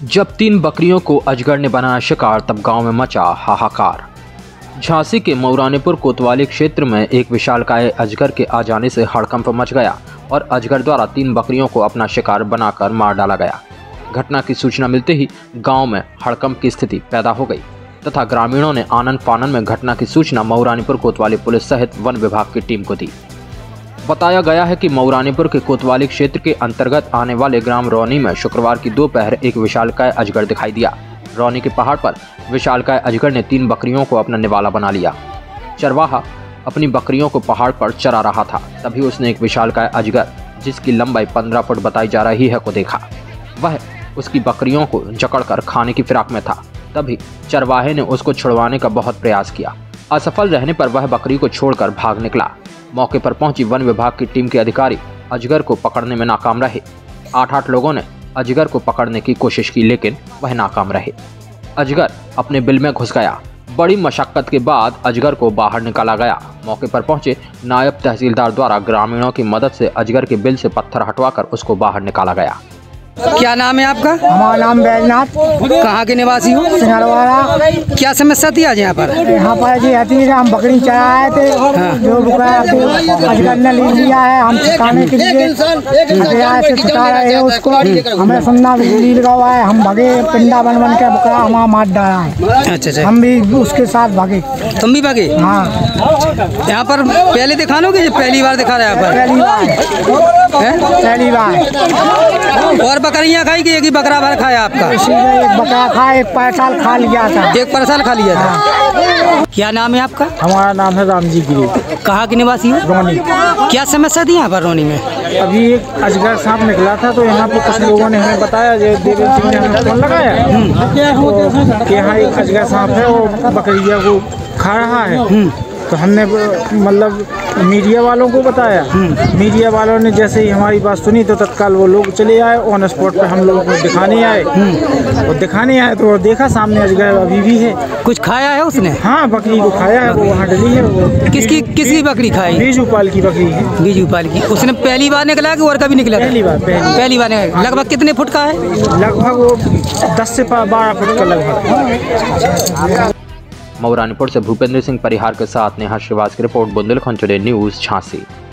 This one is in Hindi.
जब 3 बकरियों को अजगर ने बनाया शिकार तब गांव में मचा हाहाकार। झांसी के मऊरानीपुर कोतवाली क्षेत्र में एक विशालकाय अजगर के आ जाने से हड़कंप मच गया और अजगर द्वारा 3 बकरियों को अपना शिकार बनाकर मार डाला गया। घटना की सूचना मिलते ही गांव में हड़कंप की स्थिति पैदा हो गई तथा ग्रामीणों ने आनन फानन में घटना की सूचना मऊरानीपुर कोतवाली पुलिस सहित वन विभाग की टीम को दी। बताया गया है कि मऊरानीपुर के कोतवाली क्षेत्र के अंतर्गत आने वाले ग्राम रौनी में शुक्रवार की दोपहर एक विशालकाय अजगर दिखाई दिया। रौनी के पहाड़ पर विशालकाय अजगर ने 3 बकरियों को अपना निवाला बना लिया। चरवाहा अपनी बकरियों को पहाड़ पर चरा रहा था, तभी उसने एक विशालकाय अजगर जिसकी लंबाई 15 फुट बताई जा रही है को देखा। वह उसकी बकरियों को जकड़कर खाने की फिराक में था। तभी चरवाहे ने उसको छुड़वाने का बहुत प्रयास किया। असफल रहने पर वह बकरी को छोड़कर भाग निकला। मौके पर पहुंची वन विभाग की टीम के अधिकारी अजगर को पकड़ने में नाकाम रहे। 8 लोगों ने अजगर को पकड़ने की कोशिश की, लेकिन वह नाकाम रहे। अजगर अपने बिल में घुस गया। बड़ी मशक्कत के बाद अजगर को बाहर निकाला गया। मौके पर पहुंचे नायब तहसीलदार द्वारा ग्रामीणों की मदद से अजगर के बिल से पत्थर हटवाकर उसको बाहर निकाला गया। क्या नाम है आपका? हमारा नाम बैजनाथ। कहाँ के निवासी हो? सिंगरवाड़ा। क्या समस्या थी आज यहाँ पर? यहाँ पर जी आती है, हम बकरी चराए थे। जो अजगर ने ले लिया है, हम छिकाने के लिए से छिका रहे हैं उसको। हमें सुनना बिजली लगा हुआ है, हम भगे, पिंडा बन बन के बकरा हमारा मार डाला है। अच्छा, हम भी उसके साथ भागे। तुम भी भागे? हाँ। यहाँ पर पहले दिखानो कि पहली बार दिखा रहा है? पहली बार। और बकरियाँ खाई कि एक ही बकरा भर खाया आपका? एक बकरा खाया, एक परसाल खा लिया था। एक परसाल खा लिया था। क्या नाम है आपका? हमारा नाम है रामजी गिरी। कहाँ के निवासी हो? रौनी। क्या समस्या थी यहाँ पर रौनी में? अभी एक अजगर सांप निकला था, तो यहाँ पे कुछ लोगों ने हमें बताया, देवेंद्र सिंह ने हमें फोन लगाया कि यहाँ एक अजगर सांप है, वो बकरिया को खा रहा है। तो हमने मतलब मीडिया वालों को बताया। मीडिया वालों ने जैसे ही हमारी बात सुनी तो तत्काल वो लोग चले आए ऑन स्पॉट पे। हम लोगों को दिखाने आए और दिखाने आए तो देखा सामने अजगर अभी भी है। कुछ खाया है उसने? हाँ, बकरी को खाया है, वो वहाँ डली है। वो किसकी बकरी खाई? बीजूपाल की बकरी है। बीजूपाल की। उसने पहली बार निकला कि और कभी निकला? पहली बार निकला। लगभग कितने फुट का है? लगभग वो 10 से 12 फुट का लगभग। मऊरानीपुर से भूपेंद्र सिंह परिहार के साथ नेहा श्रीवास्तव की रिपोर्ट, बुंदेलखंड टुडे न्यूज़, झांसी।